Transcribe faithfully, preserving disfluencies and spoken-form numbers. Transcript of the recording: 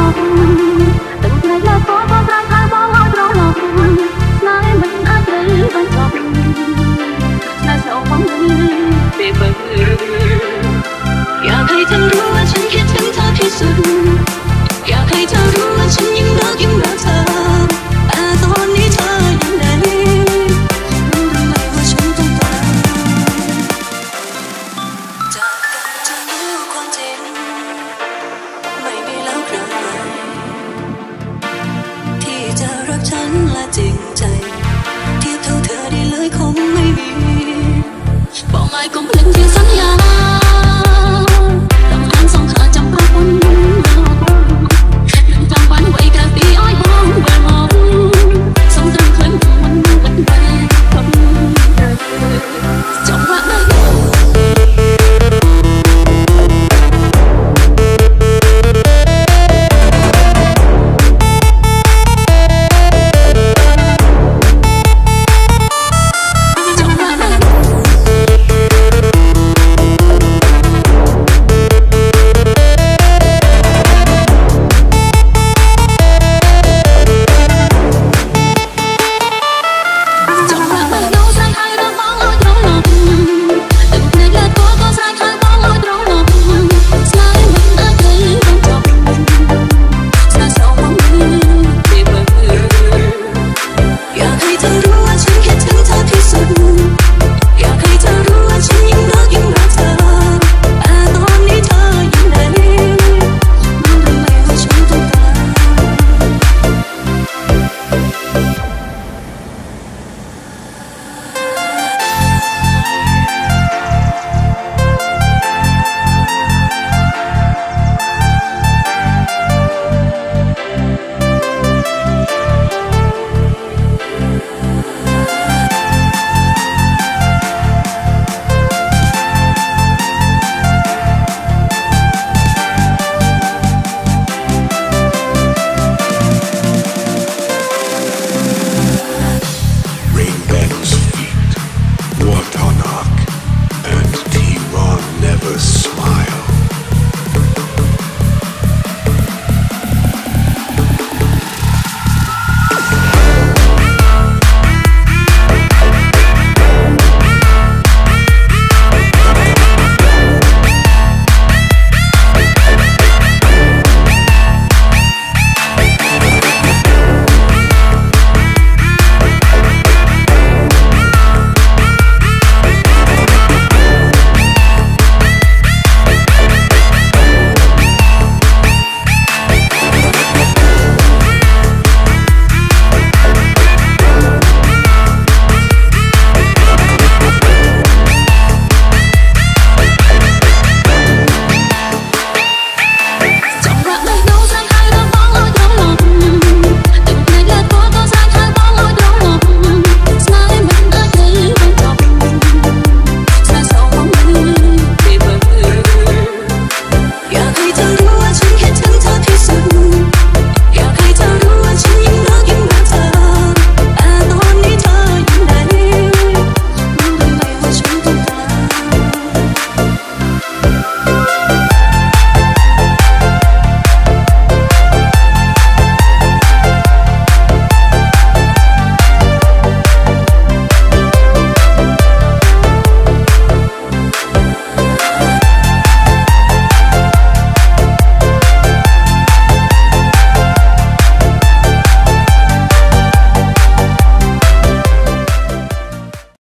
อกtừng ngày là có có ra khai bao lo trâu lọc nói mình ai thấy vẫn chọcน่าเศร้าฟังไปเบิ่งอยากให้เธอรู้ว่าฉันคิดถึงเธอที่สุดอยากให้เธอรู้ว่าฉันยังรักยังรักเธอแต่ตอนนี้เธออยู่ไหนรู้หรือไม่ว่าฉันต้องการจากการจะรู้ความจริงไม่มีแล้วใครที่จะรักฉันและจริงใจ